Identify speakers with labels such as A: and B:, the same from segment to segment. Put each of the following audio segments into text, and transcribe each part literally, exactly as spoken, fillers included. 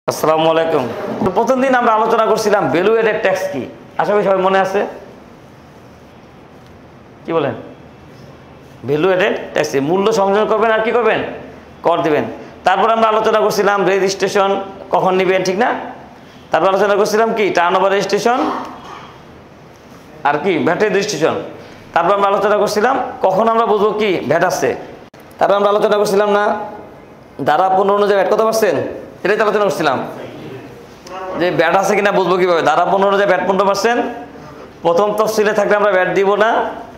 A: আসসালামু আলাইকুম। তো প্রথম দিন আমরা আলোচনা করছিলাম ভ্যালু এডেড ট্যাক্স কি। আশা করি সবাই মনে আছে, কি বলেন? ভ্যালু এডেড ট্যাক্স, মূল্য সংযোজন করবেন আর কি করবেন, কর দিবেন। তারপর আমরা আলোচনা করছিলাম রেজিস্ট্রেশন কখন নেবেন, ঠিক না? তারপর আলোচনা করছিলাম কি টার্ন ওভার রেজিস্ট্রেশন আর কি ভ্যাট রেজিস্ট্রেশন। তারপর আমরা আলোচনা করছিলাম কখন আমরা বুঝবো কি ভ্যাট আসছে। তারপর আমরা আলোচনা করছিলাম না ধারা পনেরো অনুযায়ী ভ্যাট কত পার্সেন্ট, এটাই তো আলোচনা করছিলাম যে ব্যাট আছে কিনা বুঝবো কিভাবে। ধারা পনেরো অনুযায়ী ব্যাট পনেরো পার্সেন্ট, প্রথম তফসিলে থাকলে আমরা ব্যাট দিব না।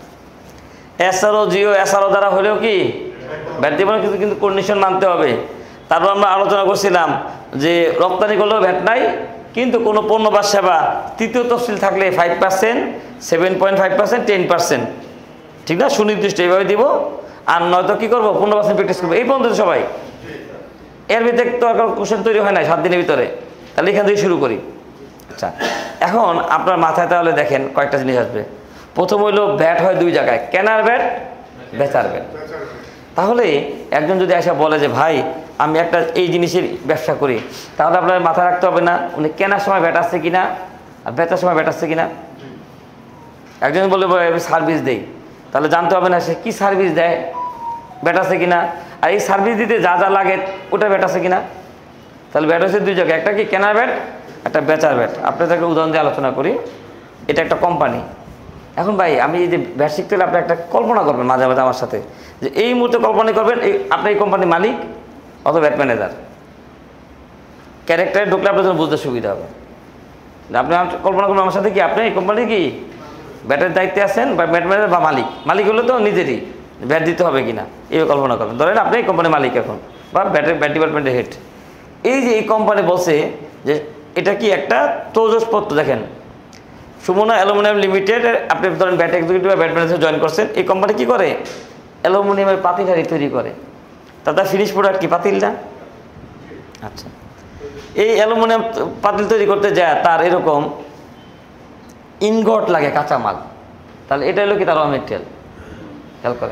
A: এসআরও জিও এসআরও দ্বারা হলেও কি ব্যাট দিব না, কিন্তু কিন্তু কন্ডিশন মানতে হবে। তারপর আমরা আলোচনা করছিলাম যে রপ্তানি করলেও ভ্যাট নাই, কিন্তু কোনো পণ্য বা সেবা তৃতীয় তফসিল থাকলে five percent seven point five percent ten percent ঠিক না, সুনির্দিষ্ট এইভাবে দিব। আর নয়তো কী করবো, পনেরো পার্সেন্ট প্র্যাকটিস করবো। এই পর্যন্ত সবাই, এর ভিতরে তো আর কোশ্চেন তৈরি হয় না সাত দিনের ভিতরে, তাহলে এখান থেকে শুরু করি। আচ্ছা, এখন আপনার মাথায় তাহলে দেখেন কয়েকটা জিনিস আসবে। প্রথম হইলো ব্যাট হয় দুই জায়গায়, কেনার ব্যাট, বেচার ব্যাট। তাহলে একজন যদি এসে বলে যে ভাই আমি একটা এই জিনিসের ব্যবসা করি, তাহলে আপনার মাথায় রাখতে হবে না উনি কেনার সময় ব্যাট আসছে কিনা আর বেচার সময় ব্যাট আসছে কিনা। একজন বলে আমি সার্ভিস দেই, তাহলে জানতে হবে না সে কী সার্ভিস দেয়, ব্যাট আছে কিনা, আর এই সার্ভিস দিতে যা যা লাগে ওটা ব্যাট আছে কিনা। তাহলে ব্যাট হচ্ছে দুই জায়গায়, একটা কি কেনার ব্যাট, একটা বেচার ব্যাট। আপনাদেরকে উদাহরণ দিয়ে আলোচনা করি। এটা একটা কোম্পানি। এখন ভাই আমি এই যে ব্যাট শিখতে হলে আপনি একটা কল্পনা করবেন মাঝে মাঝে আমার সাথে, যে এই মুহূর্তে কল্পনা করবেন এই আপনি এই কোম্পানির মালিক অথবা ব্যাট ম্যানেজার। ক্যারেক্টারে ঢুকলে আপনার জন্য বুঝতে সুবিধা হবে। আপনি কল্পনা করবেন আমার সাথে কি আপনি এই কোম্পানি কি ব্যাটের দায়িত্বে আছেন বা ব্যাট ম্যানেজার বা মালিক। মালিক হলে তো নিজেরই ব্যাট দিতে হবে কিনা এই কল্পনা করবেন। ধরেন আপনি এই কোম্পানির মালিক এখন, বা ব্যাটের ব্যাট ডিপার্টমেন্টের হেড। এই যে এই কোম্পানি বলছে যে এটা কি একটা তৌজসপত্র, দেখেন সুমনা অ্যালুমিনিয়াম লিমিটেড, আপনি ধরেন ব্যাট এক্সিকিউটিভ বা ব্যাট ম্যানেজার জয়েন করছেন। এই কোম্পানি কি করে, অ্যালুমিনিয়ামের পাতিলহারি তৈরি করে। তাদের ফিনিশ প্রোডাক্ট কি পাতিল না? আচ্ছা, এই অ্যালুমিনিয়াম পাতিল তৈরি করতে যায় তার এরকম ইনগট লাগে, কাঁচামাল। তাহলে এটা হলো কি তার র মেটেরিয়াল। খেয়াল করেন,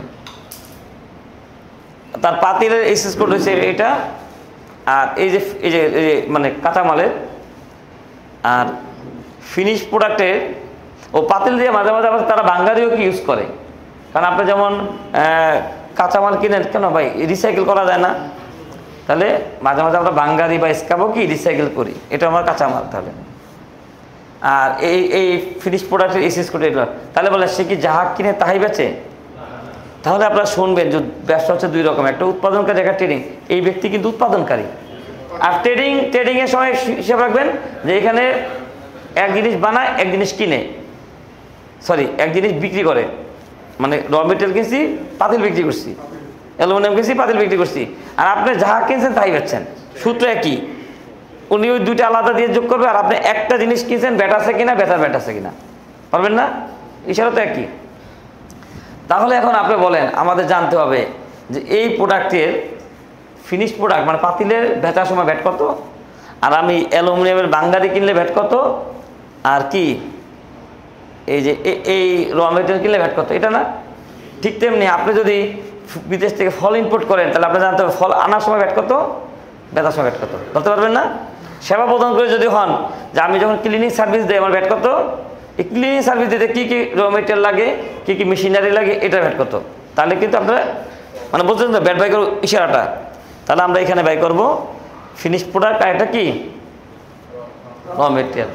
A: তার পাতিলের এক্সেস কোড হচ্ছে এটা, আর এই যে এই যে মানে কাঁচামালের আর ফিনিশ প্রোডাক্টের ও পাতিল দিয়ে মাঝে মাঝে আবার তারা বাঙ্গারিও কি ইউজ করে। কারণ আপনি যেমন কাঁচামাল কিনেন কেন ভাই, রিসাইকেল করা যায় না, তাহলে মাঝে মাঝে আমরা বাঙ্গারি বা স্কাবও কি রিসাইকেল করি, এটা আমার কাঁচামাল। তাহলে আর এই এই ফিনিশ প্রোডাক্টের এক্সেস কোড এগুলো, তাহলে বলে সে কি যাহা কিনে তাহাই বেচে। তাহলে আপনারা শুনবেন যে ব্যবসা হচ্ছে দুই রকম, একটা উৎপাদনকারী, একটা ট্রেডিং। এই ব্যক্তি কিন্তু উৎপাদনকারী। আর ট্রেডিং ট্রেডিংয়ের সময় হিসাব রাখবেন যে এখানে এক জিনিস বানায় এক জিনিস কিনে, সরি এক জিনিস বিক্রি করে, মানে র মেটেরিয়াল কিনছি পাতিল বিক্রি করছি, অ্যালুমিনিয়াম কিনছি পাতিল বিক্রি করছি, আর আপনি যাহা কিনছেন তাই বেচছেন। সূত্র একই, উনি ওই দুইটা আলাদা দিয়ে যোগ করবে। আর আপনি একটা জিনিস কিনছেন ব্যাট আছে কিনা, বেচার ব্যাট আছে কিনা, পারবেন না, ইশারা তো একই। তাহলে এখন আপনি বলেন আমাদের জানতে হবে যে এই প্রোডাক্টের ফিনিশ প্রোডাক্ট মানে পাতিলের বেচার সময় ভ্যাট কত, আর আমি অ্যালুমিনিয়ামের বাঙ্গারি কিনলে ভ্যাট কত, আর কি এই যে এই র মেটেরিয়াল কিনলে ভ্যাট কত, এটা না। ঠিক তেমনি আপনি যদি বিদেশ থেকে ফল ইম্পোর্ট করেন, তাহলে আপনি জানতে হবে ফল আনার সময় ভ্যাট কত, বেচার সময় ভ্যাট কত, বলতে পারবেন না। সেবা প্রদান করে যদি হন যে আমি যখন ক্লিনিং সার্ভিস দিই আমার ভ্যাট কত, এই ক্লিনিং সার্ভিস দিতে কী কী র মেটেরিয়াল লাগে, কী কী মেশিনারি লাগে, এটা ভ্যাট কত। তাহলে কিন্তু আপনারা মানে বুঝছেন তো ব্যাট বাই করব ইশারাটা। তাহলে আমরা এখানে বাই করব ফিনিশ প্রোডাক্ট আর একটা কি র মেটেরিয়াল।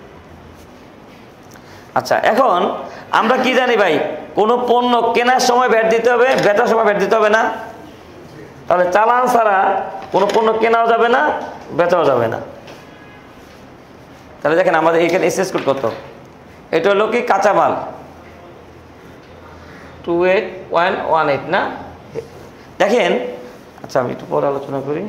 A: আচ্ছা, এখন আমরা কি জানি ভাই, কোনো পণ্য কেনার সময় ভ্যাট দিতে হবে, বেচার সময় ভ্যাট দিতে হবে না। তাহলে চালান ছাড়া কোনো পণ্য কেনাও যাবে না, বেচাও যাবে না। তাহলে দেখেন আমাদের এখানে এসএস কোড কত, এটা হলো কি কাঁচামাল two eight one one eight না। দেখেন, আচ্ছা আমি একটু পরে আলোচনা করি।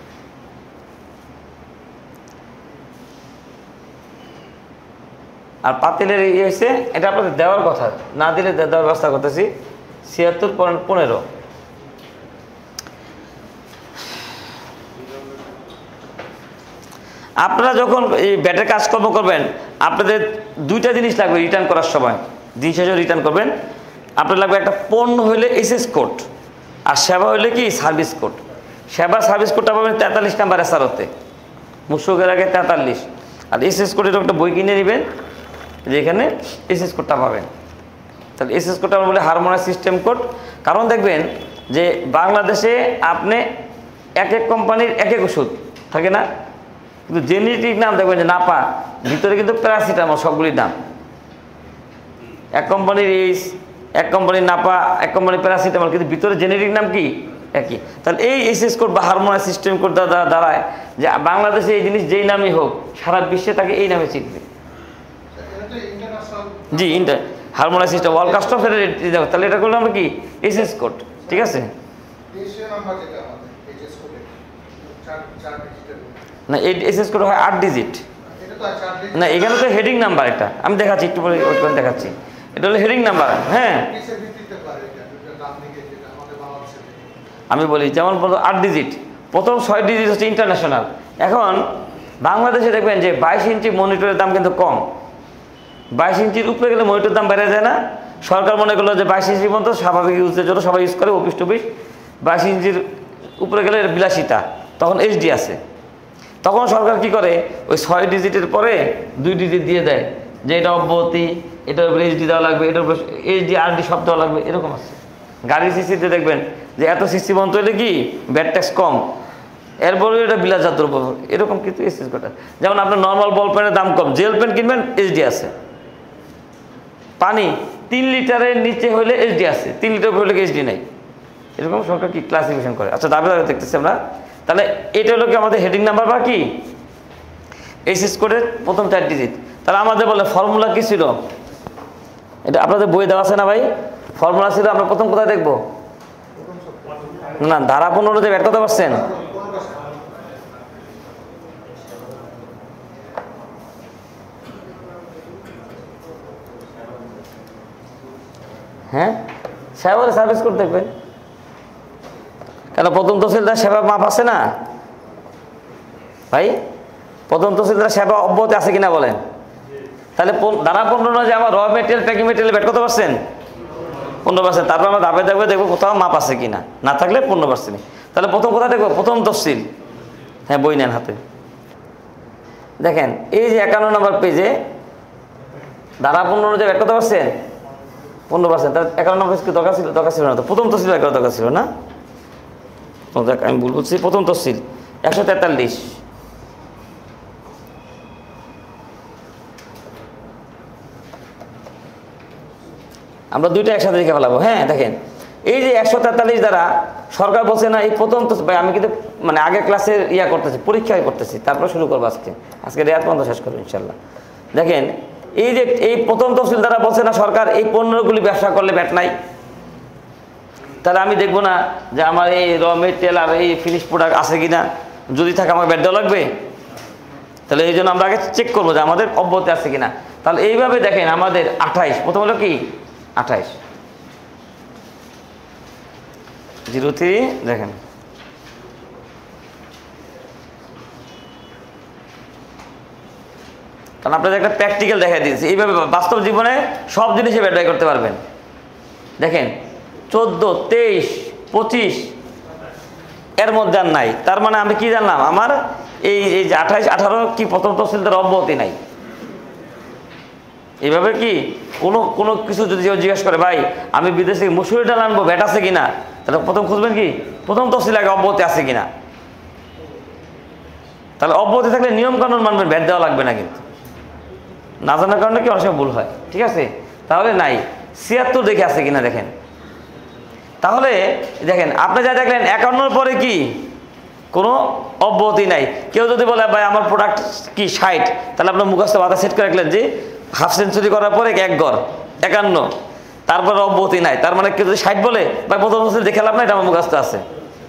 A: আর পাতিলের ইয়ে হয়েছে এটা আপনাদের দেওয়ার কথা, না দিলে দেওয়ার ব্যবস্থা করতেছি। ছিয়াত্তর পয়েন্ট পনেরো আপনারা যখন এই ব্যাটের কাজকর্ম করবেন আপনাদের দুইটা জিনিস লাগবে রিটার্ন করার সময়। দিন শেষে রিটার্ন করবেন, আপনার লাগবে একটা পণ্য হইলে এসএস কোড, আর সেবা হইলে কি সার্ভিস কোড। সেবা সার্ভিস কোডটা পাবেন তেতাল্লিশ নাম্বার এসআরওতে। মুশফিকের আগে তেতাল্লিশ। আর এসএস কোডের একটা বই কিনে নেবেন, যেখানে এসএস কোডটা পাবেন। তাহলে এসএস কোডটা আমরা বলি হারমোনাইজ সিস্টেম কোড। কারণ দেখবেন যে বাংলাদেশে আপনি এক এক কোম্পানির এক এক ওষুধ থাকে না, কিন্তু জেনেটিক নাম দেখবেন যে নাপা, ভিতরে কিন্তু প্যারাসিটামল সবগুলির নাম। এক কোম্পানির এইস, এক কোম্পানির নাপা, এক কোম্পানির প্যারাসিটামল, কিন্তু ভিতরে জেনেটিক নাম কি একই। তাহলে এই এসএস কোড বা হারমোনাইজ সিস্টেম কোড দ্বারা দাঁড়ায় যে বাংলাদেশে এই জিনিস যেই নামই হোক সারা বিশ্বে তাকে এই নামে চিনবে। জি, inter harmonize system world custom federate. তাহলে এটা করলাম আমরা কি এসএস কোড, ঠিক আছে না? এই এসএস কোড হয় আট ডিজিট না, এখানে তো হেডিং নাম্বার। এটা আমি দেখাচ্ছি একটু পরে, ওইখানে দেখাচ্ছি। এটা হলো হেডিং নাম্বার। হ্যাঁ আমি বলি যেমন আট ডিজিট, প্রথম ছয় ডিজিট হচ্ছে ইন্টারন্যাশনাল। এখন বাংলাদেশে দেখবেন যে বাইশ ইঞ্চি মনিটরের দাম কিন্তু কম। বাইশ ইঞ্চির উপরে গেলে মনিটরের দাম বেড়ে যায় না? সরকার মনে করলো যে বাইশ ইঞ্চি পর্যন্ত স্বাভাবিক ইউজের জন্য সবাই ইউজ করে, অফিস টফিস। বাইশ ইঞ্চির উপরে গেলে বিলাসিতা, তখন এইচডি আছে। তখন সরকার কি করে, ওই ছয় ডিজিটের পরে দুই ডিজিট দিয়ে দেয় যে এটা অব্যাহতি, এটার উপরে এইচডি দেওয়া লাগবে, এটার উপরে এইচডি আরডি সব দেওয়া লাগবে, এরকম আছে। গাড়ির সিসিতে দেখবেন যে এত সিসি পর্যন্ত হলে কি ব্যাট ট্যাক্স কম, এরপরে এটা বিলাসজাত দ্রব্য, এরকম কিন্তু এসএস কোড। যেমন আপনার নর্মাল বল পেনের দাম কম, জেল পেন কিনবেন এইচডি আছে। পানি তিন লিটারের নিচে হলে এইচডি আছে, তিন লিটার হলে এইচডি নাই, এরকম সরকার কি ক্লাসিফিকেশন করে। আচ্ছা দাবি দাবি দেখতেছি আমরা। তাহলে এটা হলো কি আমাদের হেডিং নাম্বার বা কি এসএস কোডের প্রথম চার ডিজিট। তাহলে আমাদের বলে ফর্মুলা কি ছিল, এটা আপনাদের বই দেওয়া আছে না ভাই? ফর্মুলা ছিল আমরা প্রথম কোথায় দেখবো না, ধারা পনেরোতে ব্যাট করতে পারছেন? হ্যাঁ সেবা সার্ভিস কোড দেখবেন, কেন প্রথম তহসিলদার সেবা মাপ আছে না ভাই? প্রথম তহসিলদার সেবা অব্যাহতি আছে কিনা বলেন? তাহলে ধারা পনেরো যে আমার র মেটেরিয়াল প্যাকিং মেটেরিয়াল ব্যাট করতে পারছেন পনেরো পার্সেন্ট। তারপর আমরা দাবে দেখবো দেখবো কোথাও মাপ আছে কিনা, না থাকলে পনেরো পার্সেন্ট। তাহলে প্রথম কোথায় দেখবো? প্রথম তফসিল। হ্যাঁ বই নেন হাতে, দেখেন এই যে একান্ন নম্বর পেজে ধারা পনেরো যে ব্যাট করতে পারছেন পনেরো পার্সেন্ট। তার একান্ন নম্বর পেজ দরকার ছিল? দরকার ছিল না তো, প্রথম তফসিল ব্যাট করা দরকার ছিল না? আমি ভুল বলছি, প্রথম তফসিল একশো তেতাল্লিশ। আমরা দুইটা একসাথে দেখে ফেলাবো। হ্যাঁ দেখেন এই যে একশো তেতাল্লিশ দ্বারা সরকার বলছে না এই প্রথম তো ভাই আমি কিন্তু মানে আগে ক্লাসের ইয়া করতেছি, পরীক্ষায় করতেছি, তারপর শুরু করবো আজকে। আজকে রেয়াত পর্যন্ত শেষ করবো ইনশাল্লাহ। দেখেন এই যে এই প্রথম তফসিল দ্বারা বলছে না সরকার এই পণ্যগুলি ব্যবসা করলে ব্যাট নাই। তাহলে আমি দেখবো না যে আমার এই র মেটেরিয়াল আর এই ফিনিশ প্রোডাক্ট আছে কিনা, যদি থাকে আমাকে ব্যাট দেওয়া লাগবে। তাহলে এই জন্য আমরা আগে চেক করবো যে আমাদের অব্যাহতি আছে কিনা। তাহলে এইভাবে দেখেন আমাদের আঠাইশ, প্রথম হলো কি আঠাইশ জিরো থ্রি। দেখেন কারণ আপনাদের একটা প্র্যাকটিক্যাল দেখা দিয়েছে, এইভাবে বাস্তব জীবনে সব জিনিসে ব্যবহার করতে পারবেন। দেখেন চোদ্দ, তেইশ, পঁচিশ এর মধ্যে আর নাই। তার মানে আমি কি জানলাম, আমার এই এই যে আঠাইশ আঠারো কি প্রথম তহসিলদার অব্যাহতি নাই। এইভাবে কি কোনো কোনো কিছু যদি জিজ্ঞেস করে ভাই আমি বিদেশ থেকে মুসুরি ডাল আনবো ব্যাট আছে কিনা, তাহলে প্রথম খুঁজবেন কি প্রথম তহসিল আগে অব্যাহতি আছে কিনা। তাহলে অব্যাহতি থাকলে নিয়ম কানুন মানবেন, ব্যাট দেওয়া লাগবে না। কিন্তু না জানার কারণে কি অনেক সময় ভুল হয়, ঠিক আছে? তাহলে নাই ছিয়াত্তর দেখে আছে কিনা দেখেন। তাহলে দেখেন আপনি যা দেখলেন একান্নর পরে কি কোনো অব্যাহতি নাই। কেউ যদি বলে ভাই আমার প্রোডাক্ট কি ষাট, তাহলে আপনার মুখস্থ বাধা সেট করে রাখলেন যে হাফ সেঞ্চুরি করার পরে এক গড় একান্ন, তারপরে অব্যাহতি নাই। তার মানে কেউ যদি ষাট বলে ভাই প্রথম তফসিল দেখে লাভ না, এটা আমার মুখস্থ আছে,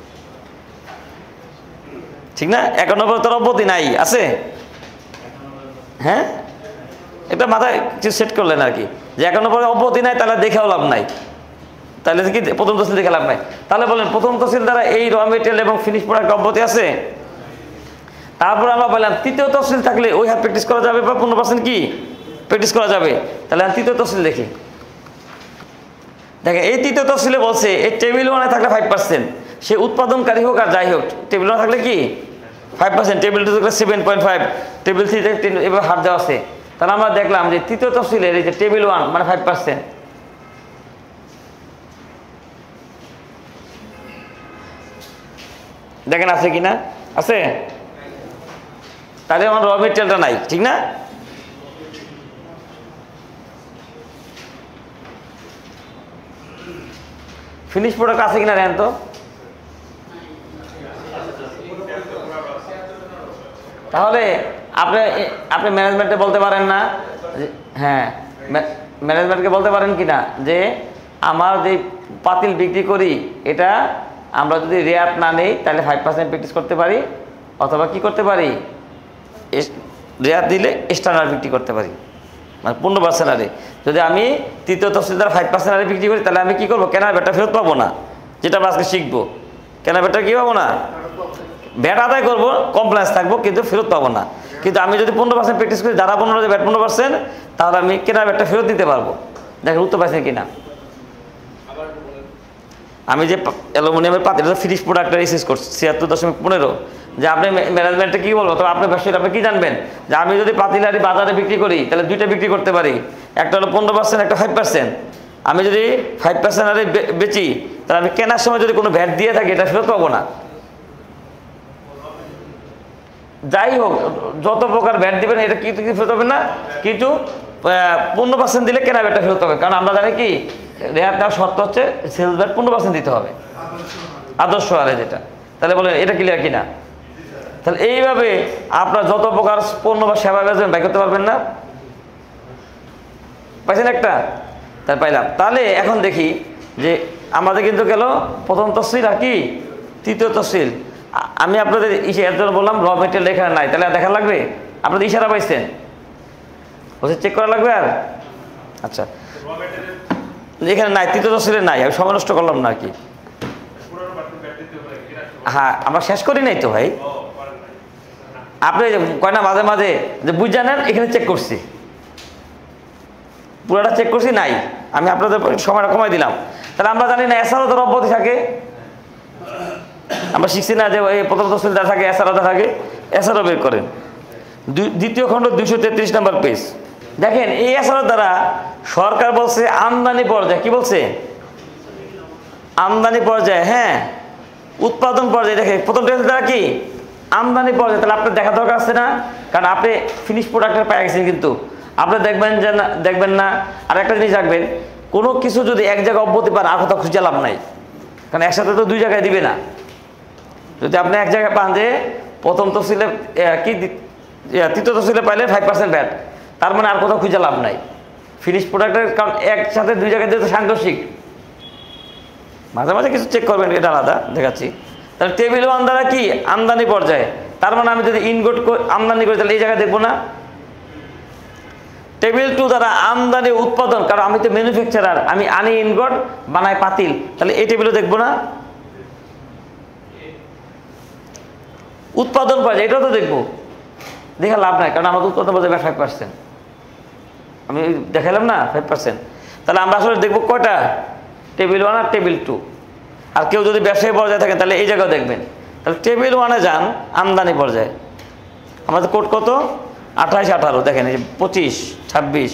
A: ঠিক না? একান্ন পরে তোর অব্যাহতি নাই আছে। হ্যাঁ এটা মাথায় কিছু সেট করলেন আর কি, যে একান্ন পরে অব্যাহতি নাই তাহলে দেখেও লাভ নাই, তাহলে কি প্রথম তহসিল দেখে লাভ নাই। তাহলে বলেন প্রথম তহসিল দ্বারা এই র মেটেরিয়াল এবং ফিনিশ প্রোডাক্ট অব্যাহতি আছে। তারপর আমরা বললাম তৃতীয় তহসিল থাকলে ওই হার প্র্যাকটিস করা যাবে বা পনেরো পার্সেন্ট কি প্র্যাকটিস করা যাবে। তাহলে তৃতীয় তহসিল দেখি, দেখেন এই তৃতীয় তহসিলে বলছে এই টেবিল ওয়ানে থাকলে ফাইভ পার্সেন্ট, সে উৎপাদনকারী হোক আর যাই হোক, টেবিল ওয়ানে থাকলে কি ফাইভ পার্সেন্ট, টেবিল টু দেখলে সেভেন পয়েন্ট ফাইভ, টেবিল থ্রিতে এবার হার দেওয়া আছে। তাহলে আমরা দেখলাম যে তৃতীয় তফসিলের এই যে টেবিল ওয়ান মানে ফাইভ পার্সেন্ট, দেখেন আছে কিনা, আছে। তাহলে আমার র মেটেরিয়ালটা নাই, ঠিক না? ফিনিশ প্রোডাক্ট আছে কিনা দেন তো। তাহলে আপনি আপনি ম্যানেজমেন্টে বলতে পারেন না, হ্যাঁ ম্যানেজমেন্টকে বলতে পারেন কিনা যে আমার যে পাতিল বিক্রি করি এটা আমরা যদি রেয়াত না নেই তাহলে ফাইভ পার্সেন্ট প্র্যাকটিস করতে পারি, অথবা কি করতে পারি, রেয়াত দিলে স্ট্যান্ডার্ড বিক্রি করতে পারি, মানে পনেরো পার্সেন্ট আরে। যদি আমি তৃতীয় তফসিলদার ফাইভ পার্সেন্ট আরে বিক্রি করি তাহলে আমি কি করবো, কেনার ব্যাটটা ফেরত পাবো না, যেটা আমরা আজকে শিখবো। কেনার ব্যাটটা কী পাবো না, ব্যাট আদায় করবো, কমপ্লেন্স থাকবো, কিন্তু ফেরত পাবো না। কিন্তু আমি যদি পনেরো পার্সেন্ট প্র্যাকটিস করি, যারা পনেরো ব্যাট পনেরো পার্সেন্ট, তাহলে আমি কেনার ব্যাটটা ফেরত দিতে পারবো। দেখেন উত্তর পাইছেন কিনা। আমি যে অ্যালুমিনিয়ামের পাতিল ফিনিশ প্রোডাক্টের এসেস করছি ছিয়াত্তর দশমিক পনেরো, যে আপনি ম্যানেজমেন্টে কী বলবো, তবে আপনি ব্যবসায়ী আপনি কী জানবেন যে আমি যদি পাতিলারি বাজারে বিক্রি করি তাহলে দুইটা বিক্রি করতে পারি, একটা হলো পনেরো পার্সেন্ট, একটা ফাইভ পার্সেন্ট। আমি যদি ফাইভ পার্সেন্ট আরে বেচি তাহলে আমি কেনার সময় যদি কোনো ভ্যাট দিয়ে থাকি এটা ফেরত পাবো না। যাই হোক যত প্রকার ভ্যাট দিবেন এটা কি কি ফেরত হবে না, কিন্তু পনেরো পার্সেন্ট দিলে কেনা ভ্যাটটা ফেরত হবে। কারণ আমরা জানি কি রেয়াত দেওয়ার শর্ত হচ্ছে সেলস ভ্যাট পনেরো পার্সেন্ট দিতে হবে, আদর্শ আরে যেটা। তাহলে বলেন এটা ক্লিয়ার কিনা। তাহলে এইভাবে আপনার যত প্রকার পণ্য বা সেবা বেচবেন বাই করতে পারবেন না। পাইছেন একটা, তাই পাইলাম। তাহলে এখন দেখি যে আমাদের কিন্তু গেল প্রথম তফসিল আর কি তৃতীয় তফসিল। আমি আপনাদের ইসে এর জন্য বললাম র মেটেরিয়াল এখানে নাই, তাহলে দেখা লাগবে। আপনাদের ইশারা পাইছেন, বলছে চেক করা লাগবে আর। আচ্ছা এখানে নাই, তৃতীয় তফসিলে নাই, আমি সময় নষ্ট করলাম না আর কি। হ্যাঁ আমরা শেষ করি নাই তো ভাই, আপনি কয় না মাঝে মাঝে যে বুঝ জানেন এখানে চেক করছি, পুরোটা চেক করছি নাই, আমি আপনাদের সময়টা কমাই দিলাম। তাহলে আমরা জানি না এছাড়াও তো রব্বতি থাকে, আমরা শিখছি না যে এই প্রথম তফসিলদার থাকে এছাড়াও থাকে, এছাড়াও বের করেন। দ্বিতীয় খণ্ড দুইশো তেত্রিশ নম্বর পেজ দেখেন। এই এছাড়াও দ্বারা সরকার বলছে আমদানি পর্যায়ে, কি বলছে আমদানি পর্যায়ে, হ্যাঁ উৎপাদন পর্যায়ে। দেখে প্রথম টেন্স দ্বারা কি আমদানি পর্যায়ে, তাহলে আপনার দেখা দরকার আছে না, কারণ আপনি ফিনিশ প্রোডাক্টের পাই গেছেন, কিন্তু আপনি দেখবেন যে না দেখবেন না। আর একটা জিনিস রাখবেন, কোনো কিছু যদি এক জায়গায় অব্যতি পান আর কোথাও খুঁজে লাভ নাই, কারণ একসাথে তো দুই জায়গায় দিবে না। যদি আপনি এক জায়গায় পান যে প্রথম তফসিলে কি তৃতীয় তফসিলে পাইলে ফাইভ পার্সেন্ট ব্যাট, তার মানে আর কোথাও খুঁজে লাভ নাই ফিনিশ প্রোডাক্টের, কারণ একসাথে দুই জায়গায় যেহেতু সাংঘর্ষিক। মাঝে মাঝে কিছু চেক করবেন, এটা আলাদা দেখাচ্ছি। তাহলে টেবিল ওয়ান দ্বারা কি আমদানি পর্যায়ে, তার মানে আমি যদি ইনগোট আমদানি করি তাহলে এই জায়গায় দেখবো না। টেবিল টু দ্বারা আমদানি উৎপাদন, কারণ আমি তো ম্যানুফ্যাকচারার, আমি আনি ইনগোট বানাই পাতিল, তাহলে এই টেবিলও দেখবো না। উৎপাদন পর্যায়ে এটাও তো দেখবো, দেখে লাভ নাই, কারণ আমাদের উৎপাদন পর্যায়ে ফাইভ পার্সেন্ট আমি দেখালাম না ফাইভ পার্সেন্ট। তাহলে আমরা আসলে দেখবো কয়টা, টেবিল ওয়ান আর টেবিল টু। আর কেউ যদি ব্যবসায়ী পর্যায়ে থাকেন তাহলে এই জায়গাও দেখবেন। তাহলে টেবিল ওয়ানে যান আমদানি পর্যায়ে, আমাদের কোড কত আঠাইশ আঠারো, দেখেন এই যে পঁচিশ ছাব্বিশ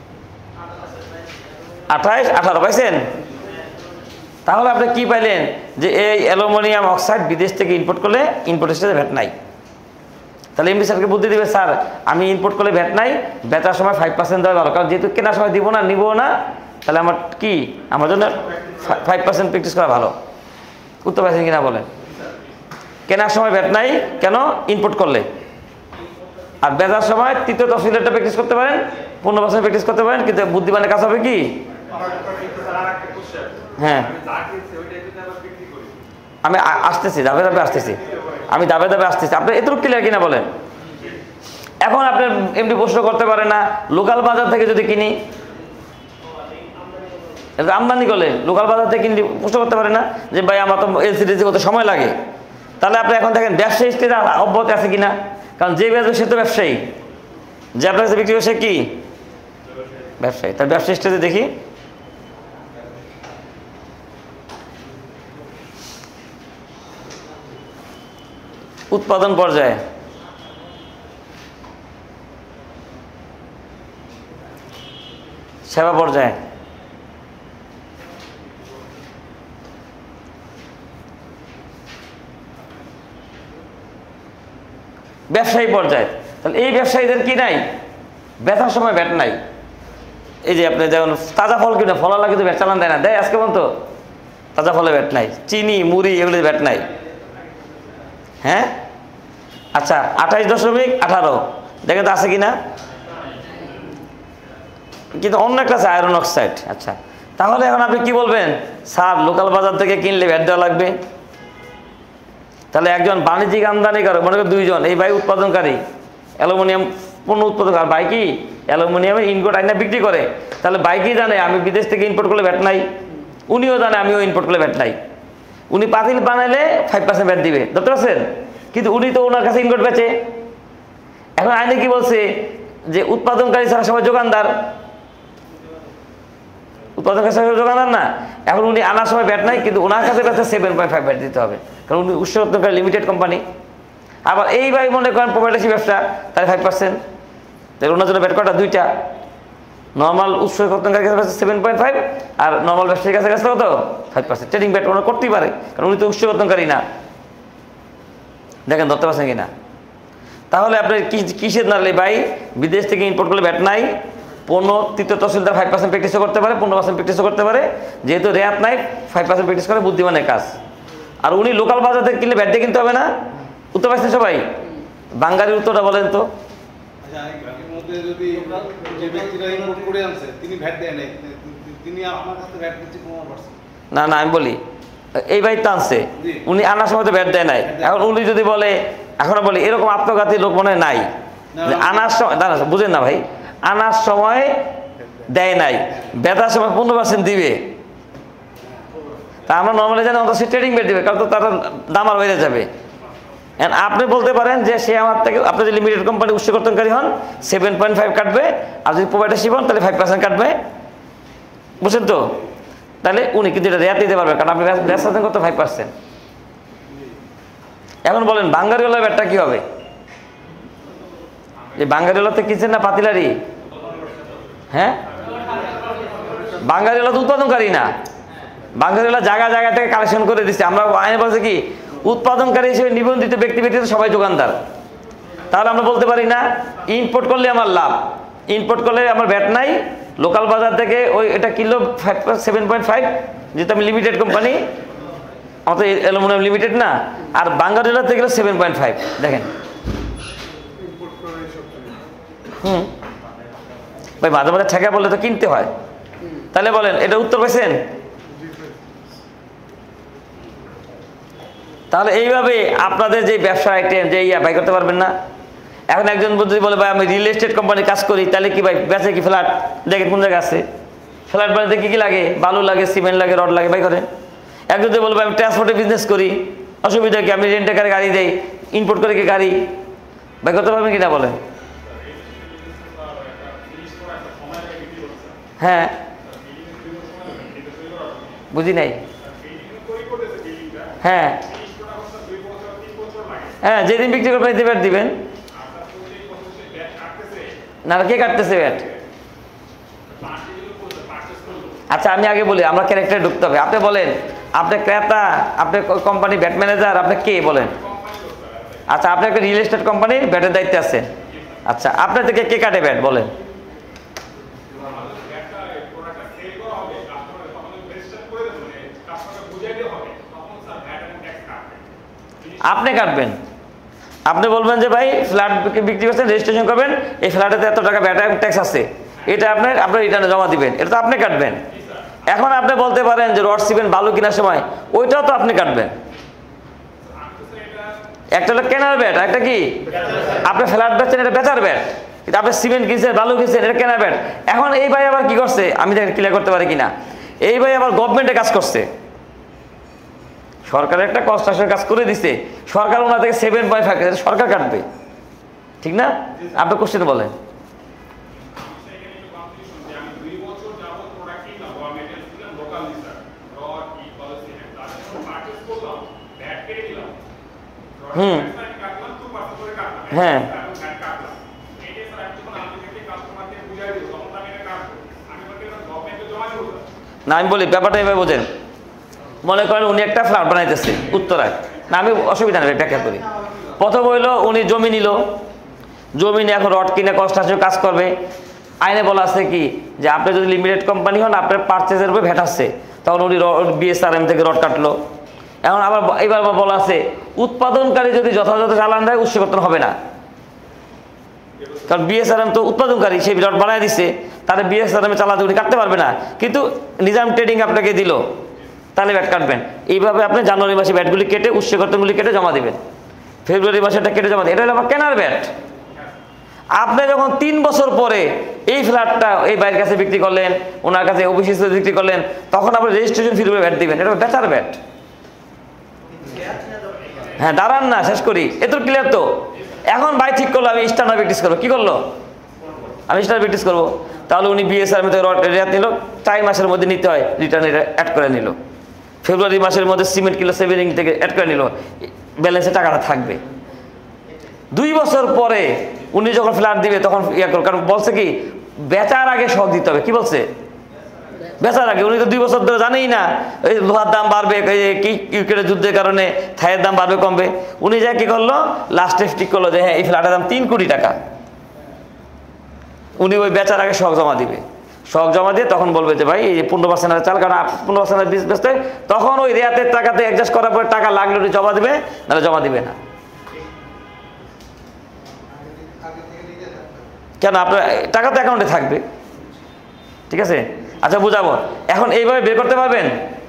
A: আঠাইশ আঠারো পাইছেন। তাহলে আপনি কি পাইলেন যে এই অ্যালুমিনিয়াম অক্সাইড বিদেশ থেকে ইম্পোর্ট করলে ইম্পোর্টের সাথে ভ্যাট নাই। তাহলে এমডি স্যারকে বুদ্ধি দেবে, স্যার আমি ইম্পোর্ট করলে ভ্যাট নাই, বেচার সময় ফাইভ পার্সেন্ট দেওয়া ভালো, কারণ যেহেতু কেনার সময় দিব না নিবো না, তাহলে আমার কি আমার জন্য ফাইভ পার্সেন্ট প্র্যাকটিস করা ভালো। উত্তর পাইছেন কিনা বলেন। কেনার সময় ভ্যাট নাই কেন, ইম্পোর্ট করলে। আর বেচার সময় তৃতীয় তফসিলেরটা প্র্যাকটিস করতে পারেন, পনেরো পার্সেন্ট প্র্যাকটিস করতে পারেন, কিন্তু বুদ্ধিমানের কাজ হবে কি, হ্যাঁ আমি আসতেছি দাবে দাবে আসতেছি আমি দাবে দাবে আসতেছি আপনি এতটুকু ক্লিয়ার কিনা বলেন। এখন আপনি এমনি প্রশ্ন করতে পারেন না, লোকাল বাজার থেকে যদি কিনি, আমদানি করলে লোকাল বাজার থেকে কিনলে প্রশ্ন করতে পারে না যে ভাই আমার তো এলসিডিসি করতে সময় লাগে। তাহলে আপনি এখন দেখেন ব্যবসায়ী স্টেজে অব্যাহত আছে কিনা, কারণ যে ব্যবসায়ী সে তো ব্যবসায়ী, যে আপনার কাছে বিক্রি করছে কি ব্যবসায়ী। তার ব্যবসায়ী স্টেজে দেখি উৎপাদন পর্যায়ে, সেবা পর্যায়ে, ব্যবসায়ী পর্যায়ে। তাহলে এই ব্যবসায়ীদের কি নাই? বেচার সময় ব্যাট নাই। এই যে আপনি যেমন তাজা ফল কিনে ফলালা কিন্তু ব্যাট চালান দেয় না, দেয় আজকে পর্যন্ত? তাজা ফলে ব্যাট নাই, চিনি মুড়ি এগুলি ব্যাট নাই। হ্যাঁ আচ্ছা, আঠাইশ দশমিক আঠারো দেখেন তো আছে কিনা, কিন্তু অন্য একটা আছে আয়রন অক্সাইড। আচ্ছা, তাহলে এখন আপনি কি বলবেন? স্যার লোকাল বাজার থেকে কিনলে ব্যাট দেওয়া লাগবে। তাহলে একজন বাণিজ্যিক আমদানিকারক, মনে করেন দুইজন, এই ভাই উৎপাদনকারী অ্যালুমিনিয়াম পণ্য উৎপাদনকারী, ভাই কি অ্যালুমিনিয়ামের ইনগোট আইনা বিক্রি করে, তাহলে বাইকই জানে আমি বিদেশ থেকে ইম্পোর্ট করলে ব্যাট নাই, উনিও জানে আমিও ইম্পোর্ট করলে ব্যাট নাই। উনি পাতিল বানাইলে ফাইভ পার্সেন্ট ব্যাট দিবে, ধরতে পারছেন? কিন্তু উনি তো ওনার কাছে ইনগোট বেচে। এখন আইনে কি বলছে যে উৎপাদনকারী ছাড়া সবাই দোকানদার, উৎপাদনকারী ছাড়া দোকানদার না। এখন উনি আনার সময় ব্যাট নাই, কিন্তু ওনার কাছে বেচে সেভেন পয়েন্ট ফাইভ ব্যাট দিতে হবে, কারণ উনি উৎস উৎপাদনকারী লিমিটেড কোম্পানি। আবার এই ভাই মনে করেন প্রোভাইডারশি ব্যবসা, তাহলে ফাইভ পার্সেন্ট, তাহলে ওনার জন্য ব্যাট কটা? দুইটা। নর্মাল উৎস উৎপাদনকারীর কাছে সেভেন পয়েন্ট ফাইভ আর নর্মাল ব্যবসায়ীর কাছে গেছে কত? Five percent. ট্রেডিং ব্যাট ওনার করতেই পারে, কারণ উনি তো উৎস উৎপাদনকারী না। দেখেন ধরতে পারছেন কিনা? তাহলে আপনি কি কিসের নালে ভাই বিদেশ থেকে ইম্পোর্ট করলে ব্যাট নাই, পনেরো তৃতীয় তহসিলদার ফাইভ পার্সেন্ট প্র্যাকটিসও করতে পারে, পনেরো পার্সেন্ট প্র্যাকটিসও করতে পারে, যেহেতু রেয়াত নাই ফাইভ পার্সেন্ট প্র্যাকটিস করে বুদ্ধিমানের কাজ। আর উনি লোকাল বাজার থেকে কিনলে ব্যাট দিয়ে কিনতে হবে না। উত্তর পাচ্ছেন সবাই? বাঙালির উত্তরটা বলেন তো। না না আমি বলি, এই ভাই টানছে, উনি আনার সময় তো ব্যাট দেয় নাই। এখন উনি যদি বলে, এখনো বলি এরকম আত্মঘাতী লোক মনে হয় নাই, আনার সময় না, বুঝেন না ভাই, আনার সময় দেয় নাই, বেতার সময় পনেরো পার্সেন্ট দিবে। তা আমরা নর্মালি জানি অন্তত সে ট্রেডিং ব্যাট দিবে, কারণ তো তার দাম আর বেড়ে যাবে। আপনি বলতে পারেন যে সে আমার থেকে, আপনি যদি লিমিটেড কোম্পানি উৎস কর্তনকারী হন সেভেন পয়েন্ট ফাইভ কাটবে, আর যদি প্রোভাইডারশিপ হন তাহলে ফাইভ পার্সেন্ট কাটবে, বুঝছেন তো? তাহলে উনি কিন্তু এটা রেয়াত দিতে পারবে, কারণ আপনি ব্যবসা কত? Five percent. এখন বলেন বাঙ্গারিওয়ালা ব্যাটটা কি হবে? এই বাঙ্গারিওয়ালাতে কিনছেন না পাতিলারি? হ্যাঁ, বাঙ্গারিওয়ালা তো উৎপাদনকারী না, বাঙ্গারিওয়ালা জায়গা জায়গা থেকে কালেকশন করে দিচ্ছে। আমরা আইনে বলছে কি উৎপাদনকারী হিসেবে নিবন্ধিত ব্যক্তি ব্যক্তি সবাই দোকানদার। তাহলে আমরা বলতে পারি না ইম্পোর্ট করলে আমার লাভ, ইম্পোর্ট করলে আমার ব্যাট নাই, লোকাল বাজার থেকে ওই এটা kilo five seven point five, যেহেতু আমি লিমিটেড কোম্পানি, আমার তো অ্যালুমিনিয়াম লিমিটেড না, আর বাঙ্গারিওয়ালা থেকে গেলে সেভেন পয়েন্ট ফাইভ। দেখেন হুম ভাই, মাঝে মাঝে ঠেকা বললে তো কিনতে হয়। তাহলে বলেন এটা উত্তর পেয়েছেন? তাহলে এইভাবে আপনাদের যে ব্যবসা আইটেম যে ইয়া বাই করতে পারবেন না। এখন একজন যদি বলে ভাই আমি রিয়েল এস্টেট কোম্পানি কাজ করি, তাহলে কি ভাই বেচে কি ফ্ল্যাট? দেখেন কোন জায়গায় আছে ফ্ল্যাট বানাতে কি কি লাগে? বালু লাগে, সিমেন্ট লাগে, রড লাগে, বাই করেন। একজন যদি বলবে আমি ট্রান্সপোর্টের বিজনেস করি, অসুবিধা কি? আমি রেন্টে কারে গাড়ি দেই, ইম্পোর্ট করে কি গাড়ি, বাই করতে পারবেন কিনা বলেন? হ্যাঁ বুঝি নাই। হ্যাঁ হ্যাঁ যেদিন বিক্রি করবেন ব্যাট দিবেন না, কে কাটতেছে ব্যাট? আচ্ছা আমি আগে বলি, আমরা ক্যারেক্টারে ঢুকতে হবে। আপনি বলেন আপনি ক্রেতা, আপনি কোম্পানি ব্যাট ম্যানেজার, আপনি কে বলেন? আচ্ছা আপনি একটা রিয়েল এস্টেট কোম্পানির ব্যাটের দায়িত্বে আছেন। আচ্ছা আপনার থেকে কে কাটে ব্যাট বলেন? আপনি কাটবেন। আপনি বলবেন যে ভাই ফ্ল্যাট বিক্রি করছেন, রেজিস্ট্রেশন করবেন, এই ফ্ল্যাটেতে এত টাকা ভ্যাট এবং ট্যাক্স আছে, এটা আপনার আপনার রিটার্নে জমা দিবেন, এটা তো আপনি কাটবেন। এখন আপনি বলতে পারেন যে রড সিমেন্ট বালু কেনার সময় ওইটাও তো আপনি কাটবেন। একটা হলো কেনার ব্যাট, একটা কি আপনি ফ্ল্যাট বেচছেন, এটা বেচার ব্যাট। কিন্তু আপনি সিমেন্ট কিনছেন, বালু কিনছেন, এটা কেনার ব্যাট। এখন এই ভাই আবার কি করছে, আমি দেখেন ক্লিয়ার করতে পারি কিনা, এই ভাই আবার গভর্নমেন্টে কাজ করছে, সরকারের একটা কনস্ট্রাকশনের কাজ করে দিচ্ছে, সরকার ওনার থেকে সেভেন পয়েন্ট ফাইভ সরকার কাটবে, ঠিক না? আপনি কোশ্চেন বলেন। হুম হ্যাঁ না, আমি বলি ব্যাপারটা এভাবে বোঝেন। মনে করেন উনি একটা ফ্ল্যাট বানাইতেছে উত্তরায়, না আমি অসুবিধা নেই ব্যাখ্যা করি। প্রথম হইলো উনি জমি নিল, জমি নিয়ে এখন রড কিনে কনস্ট্রাকশন কাজ করবে। আইনে বলা আছে কি যে আপনি যদি লিমিটেড কোম্পানি হন আপনার পারচেজের উপরে ভ্যাট আসছে, তখন উনি বিএসআরএম থেকে রড কাটলো। এখন আবার এবার বলা আছে উৎপাদনকারী যদি যথাযথ চালান দেয় উৎস কর্তন হবে না, কারণ বিএসআরএম তো উৎপাদনকারী, সেই রড বানায় দিচ্ছে, তাহলে বিএসআরএম চালাতে উনি কাটতে পারবে না। কিন্তু নিজাম ট্রেডিং আপনাকে দিল, তাহলে ব্যাট কাটবেন। এইভাবে আপনি জানুয়ারি মাসে ব্যাটগুলি কেটে উৎস কর্তনগুলি কেটে জমা দেবেন, ফেব্রুয়ারি মাসে এটা কেটে জমা দেবেন। এটা হলো আমার কেনার ব্যাট। আপনি যখন তিন বছর পরে এই ফ্ল্যাটটা এই বাইরের কাছে বিক্রি করলেন, ওনার কাছে অফিসে বিক্রি করলেন, তখন আপনি রেজিস্ট্রেশন ফি ব্যাট দিবেন। এটা বেচার ব্যাট। হ্যাঁ দাঁড়ান না, শেষ করি, এত ক্লিয়ার তো? এখন ভাই ঠিক করলো আমি স্ট্যান্ডার্ড প্র্যাকটিস করবো, কি করলো? আমি স্ট্যান্ডার্ড প্র্যাকটিস করবো। তাহলে উনি বিএসআর মধ্যে রেট নিল, চার মাসের মধ্যে নিতে হয়, রিটার্ন অ্যাড করে নিল। ফেব্রুয়ারি মাসের মধ্যে সিমেন্ট কিলো সেভিং থেকে অ্যাড করে নিল, ব্যালেন্সে টাকাটা থাকবে। দুই বছর পরে উনি যখন ফ্ল্যাট দিবে তখন ইয়ে করো, কারণ বলছে কি বেচার আগে শখ দিতে হবে। কি বলছে? বেচার আগে। উনি তো দুই বছর ধরে জানেই না এই লোহার দাম বাড়বে, কি ইউক্রেনের যুদ্ধের কারণে থাইয়ের দাম বাড়বে কমবে। উনি যা কি করলো, লাস্টে ঠিক করলো যে হ্যাঁ এই ফ্ল্যাটের দাম তিন কোটি টাকা। উনি ওই বেচার আগে শখ জমা দিবে, শখ জমা দিয়ে তখন বলবে যে ভাই এই যে পনেরো পার্সেন্ট চাল, কারণ পনেরো পার্সেন্ট বীজ বেচতে, তখন ওই রেয়াতের টাকাতে অ্যাডজাস্ট করার পরে টাকা লাগলে উনি জমা দিবে, নাহলে জমা দিবে না। কেন? আপনার টাকা তো অ্যাকাউন্টে থাকবে, ঠিক আছে? আচ্ছা বুঝাবো। এখন এইভাবে বের করতে পারবেন?